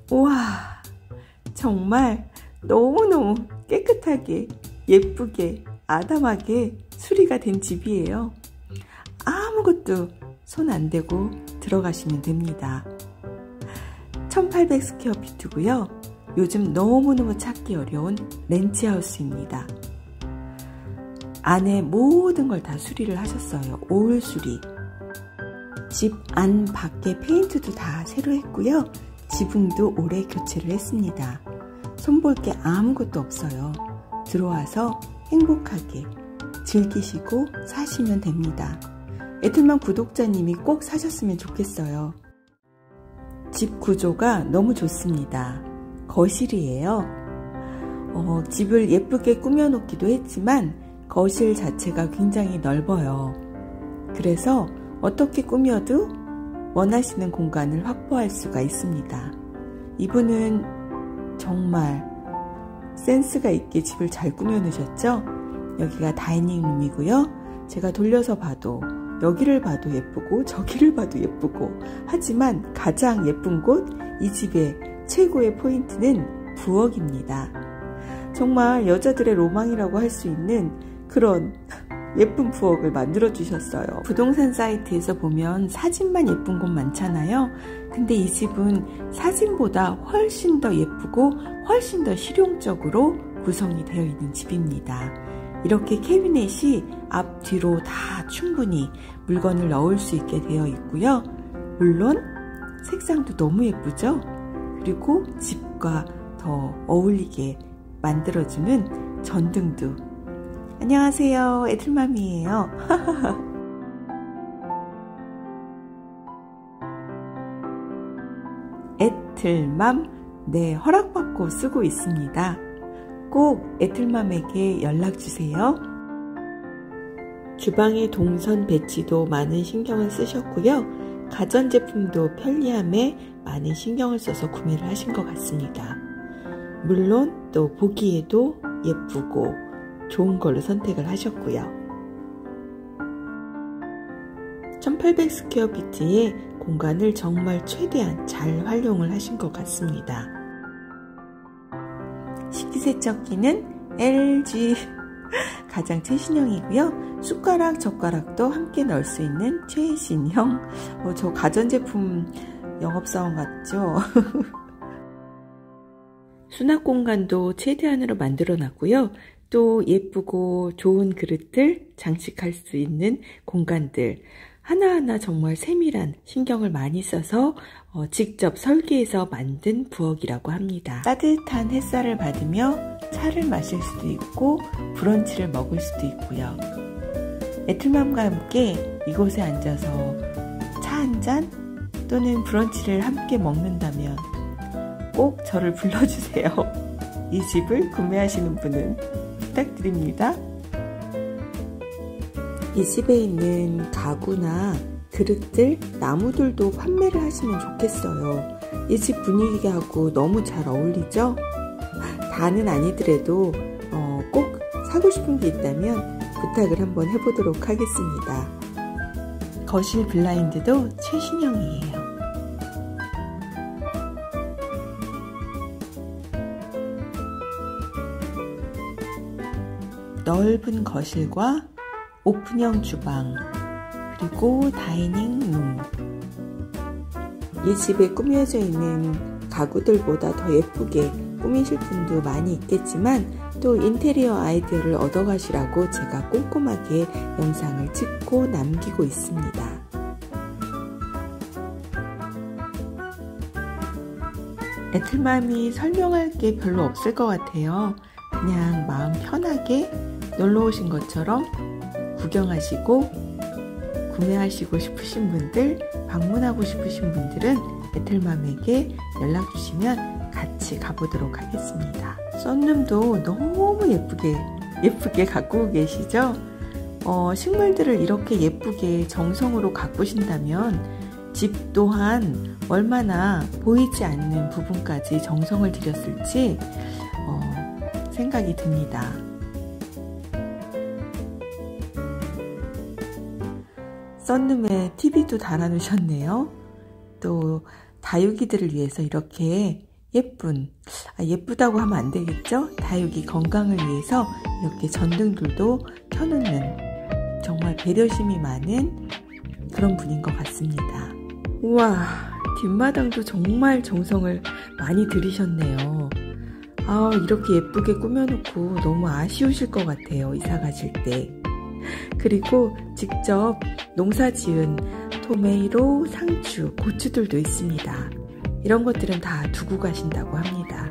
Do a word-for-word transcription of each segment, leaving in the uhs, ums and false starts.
우와, 정말 너무너무 깨끗하게 예쁘게 아담하게 수리가 된 집이에요. 아무것도 손 안 대고 들어가시면 됩니다. 천팔백 스퀘어피트고요. 요즘 너무너무 찾기 어려운 렌치하우스입니다. 안에 모든 걸 다 수리를 하셨어요. 올 수리. 집 안 밖에 페인트도 다 새로 했고요. 지붕도 올해 교체를 했습니다. 손볼 게 아무것도 없어요. 들어와서 행복하게 즐기시고 사시면 됩니다. 애틀맘 구독자님이 꼭 사셨으면 좋겠어요. 집 구조가 너무 좋습니다. 거실이에요. 어, 집을 예쁘게 꾸며놓기도 했지만 거실 자체가 굉장히 넓어요. 그래서 어떻게 꾸며도 원하시는 공간을 확보할 수가 있습니다. 이분은 정말 센스가 있게 집을 잘 꾸며놓으셨죠? 여기가 다이닝룸이고요. 제가 돌려서 봐도 여기를 봐도 예쁘고 저기를 봐도 예쁘고, 하지만 가장 예쁜 곳, 이 집의 최고의 포인트는 부엌입니다. 정말 여자들의 로망이라고 할 수 있는 그런 예쁜 부엌을 만들어 주셨어요. 부동산 사이트에서 보면 사진만 예쁜 곳 많잖아요. 근데 이 집은 사진보다 훨씬 더 예쁘고 훨씬 더 실용적으로 구성이 되어 있는 집입니다. 이렇게 캐비넷이 앞뒤로 다 충분히 물건을 넣을 수 있게 되어 있고요. 물론 색상도 너무 예쁘죠? 그리고 집과 더 어울리게 만들어주는 전등도. 안녕하세요, 애틀맘이에요. 애틀맘, 네, 허락받고 쓰고 있습니다. 꼭 애틀맘에게 연락주세요. 주방의 동선 배치도 많은 신경을 쓰셨고요. 가전제품도 편리함에 많은 신경을 써서 구매를 하신 것 같습니다. 물론 또 보기에도 예쁘고 좋은 걸로 선택을 하셨고요. 천팔백 스퀘어피트의 공간을 정말 최대한 잘 활용을 하신 것 같습니다. 식기세척기는 엘지 가장 최신형이고요. 숟가락, 젓가락도 함께 넣을 수 있는 최신형. 어, 저 가전제품 영업사원 같죠? 수납 공간도 최대한으로 만들어 놨고요. 또 예쁘고 좋은 그릇들 장식할 수 있는 공간들 하나하나 정말 세밀한 신경을 많이 써서 어, 직접 설계해서 만든 부엌이라고 합니다. 따뜻한 햇살을 받으며 차를 마실 수도 있고 브런치를 먹을 수도 있고요. 애틀맘과 함께 이곳에 앉아서 차 한 잔 또는 브런치를 함께 먹는다면 꼭 저를 불러주세요. 이 집을 구매하시는 분은 부탁드립니다. 이 집에 있는 가구나 그릇들, 나무들도 판매를 하시면 좋겠어요. 이 집 분위기하고 너무 잘 어울리죠? 다는 아니더라도 어, 꼭 사고 싶은 게 있다면 부탁을 한번 해보도록 하겠습니다. 거실 블라인드도 최신형이에요. 넓은 거실과 오픈형 주방, 그리고 다이닝룸. 이 집에 꾸며져 있는 가구들보다 더 예쁘게 꾸미실 분도 많이 있겠지만 또 인테리어 아이디어를 얻어가시라고 제가 꼼꼼하게 영상을 찍고 남기고 있습니다. 애틀맘이 설명할 게 별로 없을 것 같아요. 그냥 마음 편하게 놀러 오신 것처럼 구경하시고 구매하시고 싶으신 분들, 방문하고 싶으신 분들은 애틀맘에게 연락 주시면 같이 가보도록 하겠습니다. 썬룸도 너무 예쁘게 예쁘게 가꾸고 계시죠? 어, 식물들을 이렇게 예쁘게 정성으로 가꾸신다면 집 또한 얼마나 보이지 않는 부분까지 정성을 들였을지 어, 생각이 듭니다. 썬룸에 티비도 달아놓으셨네요. 또 다육이들을 위해서 이렇게 예쁜, 아, 예쁘다고 하면 안 되겠죠? 다육이 건강을 위해서 이렇게 전등들도 켜놓는 정말 배려심이 많은 그런 분인 것 같습니다. 우와, 뒷마당도 정말 정성을 많이 들이셨네요. 아, 이렇게 예쁘게 꾸며놓고 너무 아쉬우실 것 같아요, 이사 가실 때. 그리고 직접 농사 지은 토메이로, 상추, 고추들도 있습니다. 이런 것들은 다 두고 가신다고 합니다.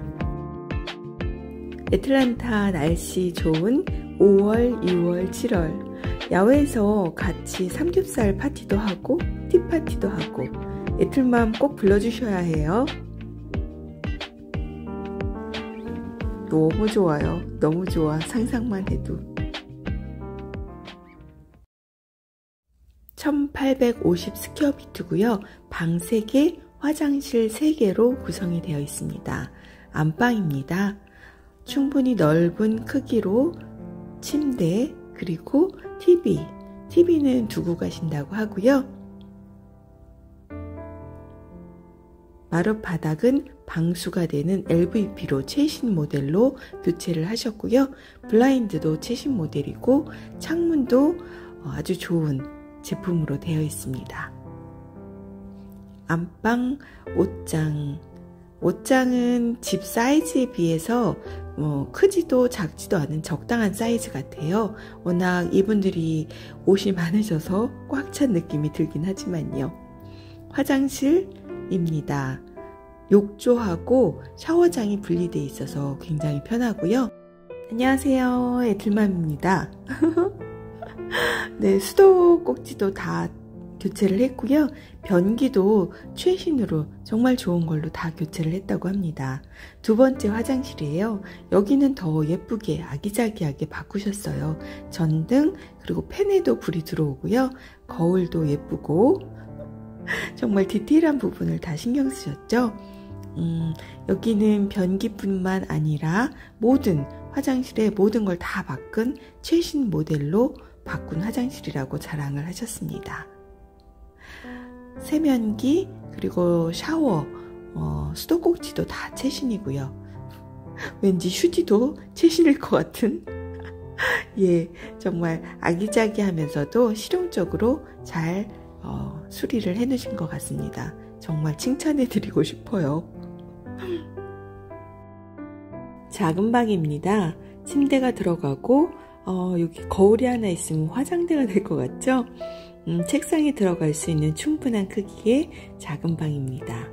애틀란타 날씨 좋은 오월, 유월, 칠월 야외에서 같이 삼겹살 파티도 하고 티파티도 하고 애틀맘 꼭 불러주셔야 해요. 너무 좋아요. 너무 좋아. 상상만 해도. 천팔백오십 스퀘어피트고요. 방 세 개, 화장실 세 개로 구성이 되어 있습니다. 안방입니다. 충분히 넓은 크기로 침대, 그리고 티비, 티비는 두고 가신다고 하고요. 마룻바닥은 방수가 되는 엘브이피로 최신 모델로 교체를 하셨고요. 블라인드도 최신 모델이고 창문도 아주 좋은 제품으로 되어 있습니다. 안방 옷장, 옷장은 집 사이즈에 비해서 뭐 크지도 작지도 않은 적당한 사이즈 같아요. 워낙 이분들이 옷이 많으셔서 꽉 찬 느낌이 들긴 하지만요. 화장실입니다. 욕조하고 샤워장이 분리되어 있어서 굉장히 편하고요. 안녕하세요, 애틀맘입니다. 네, 수도 꼭지도 다 교체를 했고요. 변기도 최신으로 정말 좋은 걸로 다 교체를 했다고 합니다. 두 번째 화장실이에요. 여기는 더 예쁘게 아기자기하게 바꾸셨어요. 전등 그리고 팬에도 불이 들어오고요. 거울도 예쁘고 정말 디테일한 부분을 다 신경 쓰셨죠. 음, 여기는 변기뿐만 아니라 모든 화장실의 모든 걸 다 바꾼 최신 모델로 바꾼 화장실이라고 자랑을 하셨습니다. 세면기 그리고 샤워, 어, 수도꼭지도 다 최신이고요. 왠지 휴지도 최신일 것 같은 예, 정말 아기자기하면서도 실용적으로 잘 어, 수리를 해놓으신 것 같습니다. 정말 칭찬해드리고 싶어요. 작은 방입니다. 침대가 들어가고 어, 여기 거울이 하나 있으면 화장대가 될 것 같죠? 음, 책상에 들어갈 수 있는 충분한 크기의 작은 방입니다.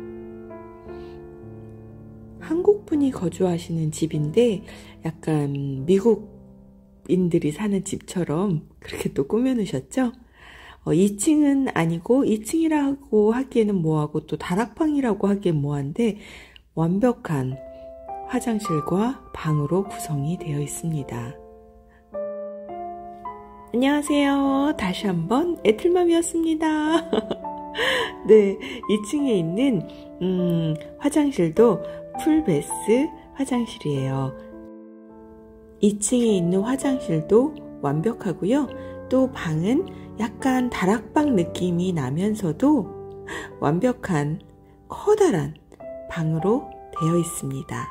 한국분이 거주하시는 집인데 약간 미국인들이 사는 집처럼 그렇게 또 꾸며놓으셨죠? 어, 이 층은 아니고 이 층이라고 하기에는 뭐하고 또 다락방이라고 하기엔 뭐한데 완벽한 화장실과 방으로 구성이 되어 있습니다. 안녕하세요. 다시 한번 애틀맘이었습니다. 네, 이 층에 있는 음, 화장실도 풀베스 화장실이에요. 이 층에 있는 화장실도 완벽하고요. 또 방은 약간 다락방 느낌이 나면서도 완벽한 커다란 방으로 되어 있습니다.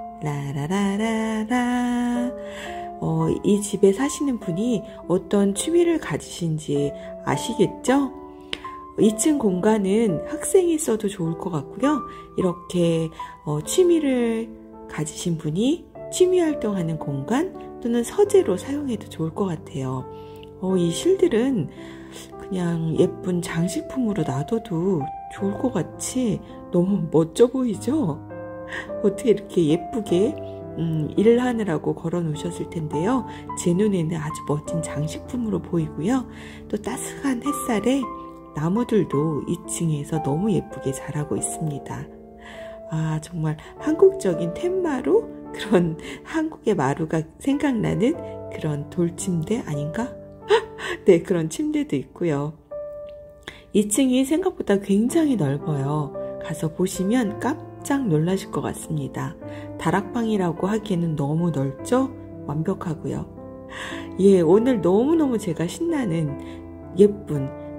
라라라라라. 어, 이 집에 사시는 분이 어떤 취미를 가지신지 아시겠죠? 이 층 공간은 학생이 써도 좋을 것 같고요. 이렇게 어, 취미를 가지신 분이 취미 활동하는 공간 또는 서재로 사용해도 좋을 것 같아요. 어, 이 실들은 그냥 예쁜 장식품으로 놔둬도 좋을 것 같이 너무 멋져 보이죠? 어떻게 이렇게 예쁘게 음, 일을 하느라고 걸어 놓으셨을 텐데요. 제 눈에는 아주 멋진 장식품으로 보이고요. 또 따스한 햇살에 나무들도 이 층에서 너무 예쁘게 자라고 있습니다. 아, 정말 한국적인 텐마루? 그런 한국의 마루가 생각나는 그런 돌침대 아닌가? 네, 그런 침대도 있고요. 이 층이 생각보다 굉장히 넓어요. 가서 보시면 깜짝 놀라실 것 같습니다. 다락방이라고 하기에는 너무 넓죠? 완벽하고요. 예, 오늘 너무너무 제가 신나는 예쁜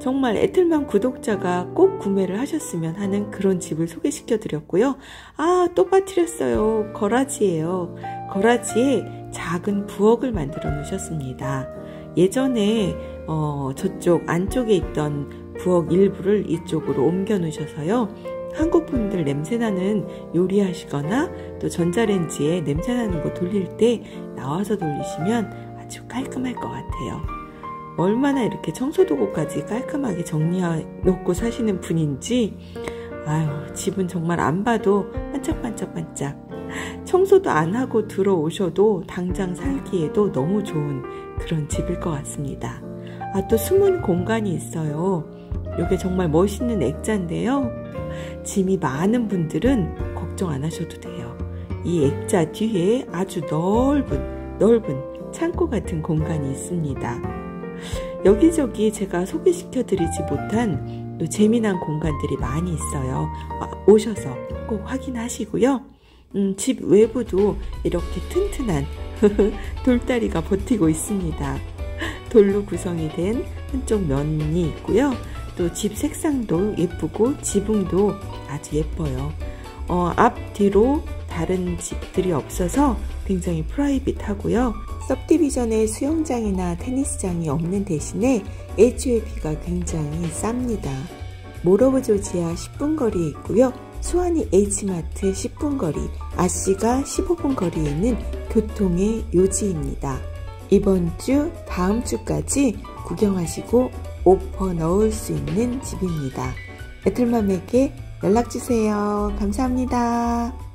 정말 애틀맘 구독자가 꼭 구매를 하셨으면 하는 그런 집을 소개시켜 드렸고요. 아, 또 빠뜨렸어요. 거라지예요. 거라지에 작은 부엌을 만들어 놓으셨습니다. 예전에 어, 저쪽 안쪽에 있던 부엌 일부를 이쪽으로 옮겨 놓으셔서요. 한국 분들 냄새나는 요리하시거나 또 전자레인지에 냄새나는 거 돌릴 때 나와서 돌리시면 아주 깔끔할 것 같아요. 얼마나 이렇게 청소도구까지 깔끔하게 정리해 놓고 사시는 분인지 아유, 집은 정말 안 봐도 반짝반짝반짝. 청소도 안 하고 들어오셔도 당장 살기에도 너무 좋은 그런 집일 것 같습니다. 아, 또 숨은 공간이 있어요. 이게 정말 멋있는 액자인데요. 짐이 많은 분들은 걱정 안 하셔도 돼요. 이 액자 뒤에 아주 넓은 넓은 창고 같은 공간이 있습니다. 여기저기 제가 소개시켜 드리지 못한 또 재미난 공간들이 많이 있어요. 오셔서 꼭 확인하시고요. 음, 집 외부도 이렇게 튼튼한 돌다리가 버티고 있습니다. 돌로 구성이 된 한쪽 면이 있고요. 또 집 색상도 예쁘고 지붕도 아주 예뻐요. 어, 앞뒤로 다른 집들이 없어서 굉장히 프라이빗하고요. सब디비전에 수영장이나 테니스장이 없는 대신에 에이치오비가 굉장히 쌉니다. 모러브 조지아 십 분 거리에 있고요. 수완이 H마트 십 분 거리, 아씨가 십오 분 거리에 있는 교통의 요지입니다. 이번 주, 다음 주까지 구경하시고 오퍼 넣을 수 있는 집입니다. 애틀맘에게 연락주세요. 감사합니다.